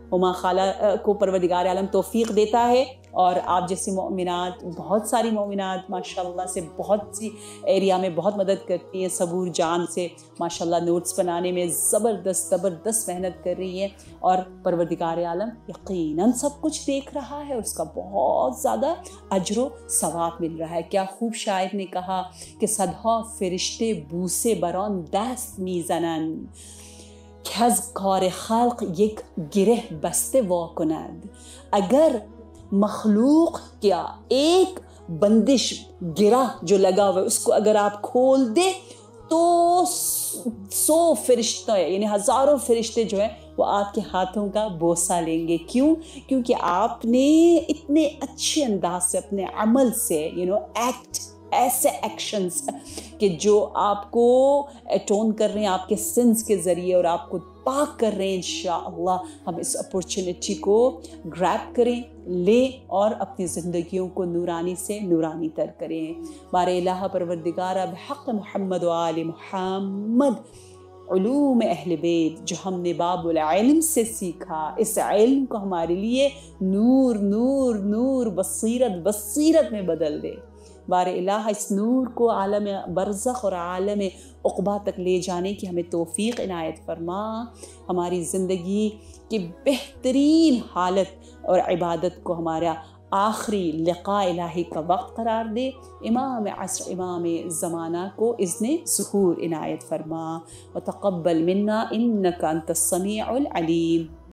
ہما خالہ کو پروردگار عالم توفیق دیتا ہے، اور آپ جیسی مومنات، بہت ساری مومنات ماشاءاللہ سے بہت سی ایریا میں بہت مدد کرتی ہیں، صبور جان سے ماشاءاللہ نوٹس بنانے میں زبردست محنت کر رہی ہیں، اور پروردگار عالم یقیناً سب کچھ دیکھ رہا ہے، اور اس کا بہت زیادہ اجر و ثواب مل رہا ہے۔ کیا خوب شاعر نے کہا کہ صدها فرشته بوسه بران دست میزنند که از کار خلق یک گره بسته وا کند. اگر مخلوق کیا ایک بندش گرہ جو لگا ہوا ہے اس کو اگر آپ کھول دے تو 100 فرشتے یعنی ہزاروں فرشتے جو ہیں وہ آپ کے ہاتھوں کا بوسہ لیں گے۔ کیوں؟ کیونکہ آپ نے اتنے اچھے انداز سے اپنے عمل سے ایسے ایکشنز کہ جو آپ کو اٹون کر رہے ہیں آپ کے سنس کے ذریعے اور آپ کو پاک کر رہے ہیں۔ انشاءاللہ ہم اس اپورچونٹی کو گریب کریں، لیں، اور اپنی زندگیوں کو نورانی سے نورانی تر کریں۔ بار الہ پروردگارہ بحق محمد و آل محمد علوم اہل بیت جو ہم نے باب العلم سے سیکھا، اس علم کو ہمارے لیے نور نور نور بصیرت میں بدل دے۔ بار الہ اس نور کو عالم برزخ اور عالم عقبہ تک لے جانے کی ہمیں توفیق عنایت فرما۔ ہماری زندگی کی بہترین حالت اور عبادت کو ہمارا آخری لقاء الہی کا وقت قرار دے۔ امام عصر امام زمانہ کو اذن ظہور عنایت فرما۔ وتقبل منا انک انت السمیع العلیم۔